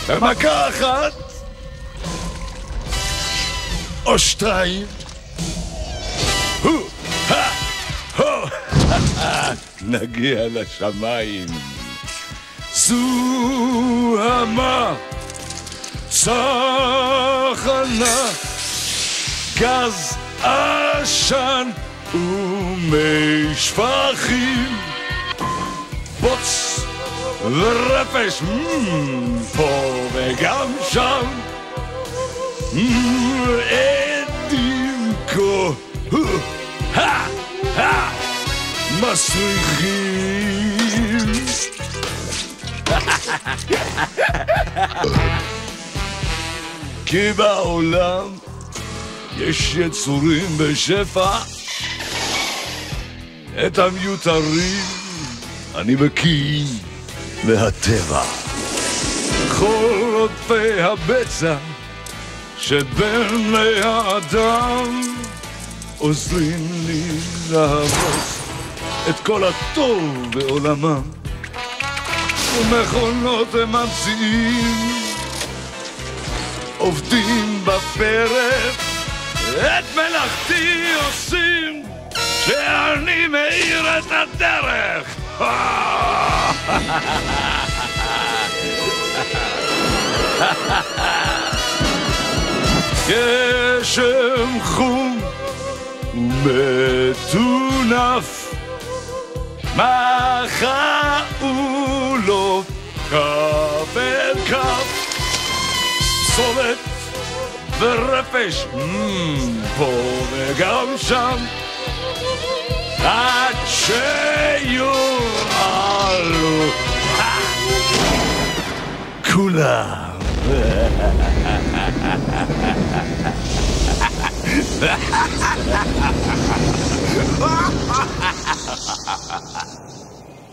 במכה אחת או שתיים, נגיע לשמיים. זוהמה, צחנה, גז עשן ומי שפכים, בוץ ורפש, פה וגם שם, אדים מסריחים. כי בעולם יש יצורים בשפע, את המיותרים אני מקיא מהטבע. כל רודפי הבצע שבין האדם עוזרים לי להרוס את כל הטוב בעולמם, ומכונות הם ממציאים, עובדים בפרק, את מלאכתי עושים, שאני מאיר את הדרך. גשם חום ומטונף, מחה ולא כף אל כף, פסולת ורפש, פה וגם שם, עד שיורעלו כולם.